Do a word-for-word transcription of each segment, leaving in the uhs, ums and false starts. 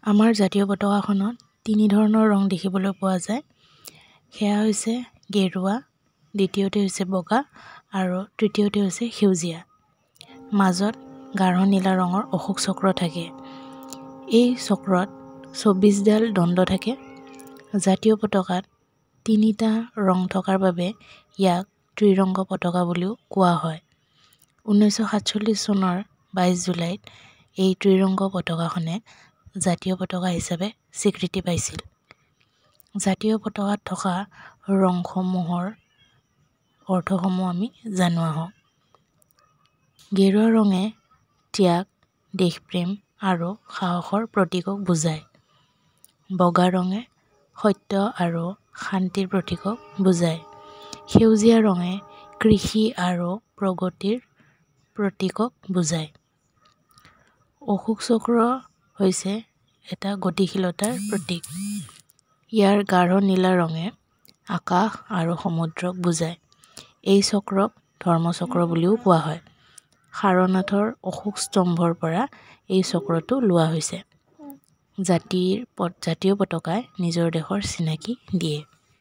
আমাৰ জাতীয় পতাকাখনত তিনি ধৰণৰ ৰং দেখিবলৈ পোৱা যায়। সেয়া হৈছে গেৰুৱা, দ্বিতীয়তে হৈছে বগা আৰু তৃতীয়তে হৈছে সেউজীয়া। মাজত গাঢ় নীলা ৰঙৰ অশোক চক্ৰ থাকে। এই চক্ৰত চৌব্বিছডাল দণ্ড থাকে। জাতীয় পতাকাত তিনিটা ৰং থকাৰ বাবে ইয়াক ত্ৰিৰংগ পতাকা বুলিও কোৱা হয়। ঊনৈছশ সাতচল্লিছ চনৰ বাইছ জুলাইত এই ত্ৰিৰংগ পতাকাখনে জাতীয় পতাকা হিচাপে স্বীকৃতি পাইছিল। জাতীয় পতাকাত থকা ৰংসমূহৰ অৰ্থসমূহ আমি জানো আহোঁ। গেৰুৱা ৰঙে ত্যাগ, দেশপ্ৰেম আৰু সাহসৰ প্ৰতীকক বুজায়। বগা ৰঙে সত্য আৰু শান্তিৰ প্ৰতীকক বুজায়। সেউজীয়া ৰঙে কৃষি আৰু প্ৰগতিৰ প্ৰতীকক বুজায়। অশোক চক্ৰ হৈছে এটা গতিশীলতাৰ প্ৰতীক। ইয়াৰ গাঢ় নীলা ৰঙে আকাশ আৰু সমুদ্ৰক বুজায়। এই চক্ৰক ধৰ্মচক্ৰ বুলিও কোৱা হয়। সাৰনাথৰ অশোক স্তম্ভৰ পৰা এই চক্ৰটো লোৱা হৈছে। জাতিৰ জাতীয় পতাকাই নিজৰ দেশৰ চিনাকি দিয়ে।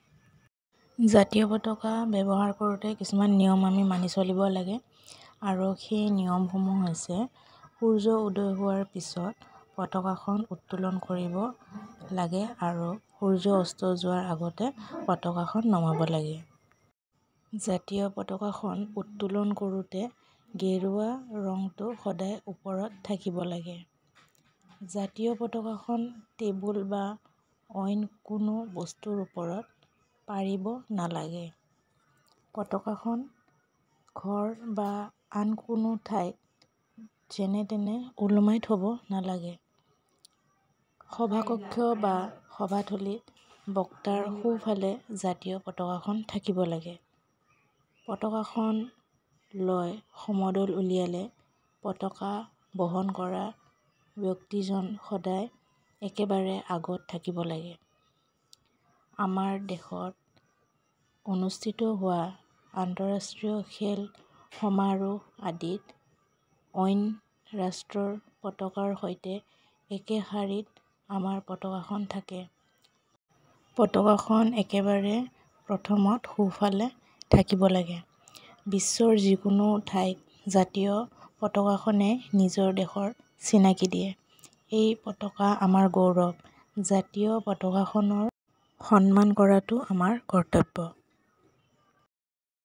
জাতীয় পতাকা ব্যৱহাৰ কৰোঁতে কিছুমান নিয়ম আমি মানি চলিব লাগে আৰু সেই নিয়মসমূহ হৈছে সূৰ্য উদয় হোৱাৰ পিছত পতাকাখন উত্তোলন কৰিব লাগে আৰু সূৰ্য অস্ত যোৱাৰ আগতে পতাকাখন নমাব লাগে। জাতীয় পতাকাখন উত্তোলন কৰোঁতে গেৰুৱা ৰংটো সদায় ওপৰত থাকিব লাগে। জাতীয় পতাকাখন টেবুল বা অইন কোনো বস্তুৰ ওপৰত পাৰিব নালাগে। পতাকাখন ঘৰ বা আন কোনো ঠাইত যেনে তেনে ওলোমাই থ'ব নালাগে। সভাকক্ষ বা সভাথলীত বক্তাৰ সোঁফালে জাতীয় পতাকাখন থাকিব লাগে। পতাকাখন লৈ সমদল উলিয়ালে পতাকা বহন কৰা ব্যক্তিজন সদায় একেবাৰে আগত থাকিব লাগে। আমাৰ দেশত অনুষ্ঠিত হোৱা আন্তঃৰাষ্ট্ৰীয় খেল সমাৰোহ আদিত অইন ৰাষ্ট্ৰৰ পতাকাৰ সৈতে একে শাৰীত আমাৰ পতাকাখন থাকে। পতাকাখন একেবাৰে প্ৰথমত সোঁফালে থাকিব লাগে। বিশ্বৰ যিকোনো ঠাইত জাতীয় পতাকাখনে নিজৰ দেশৰ চিনাকি দিয়ে। এই পতাকা আমাৰ গৌৰৱ। জাতীয় পতাকাখনৰ সন্মান কৰাটো আমাৰ কৰ্তব্য।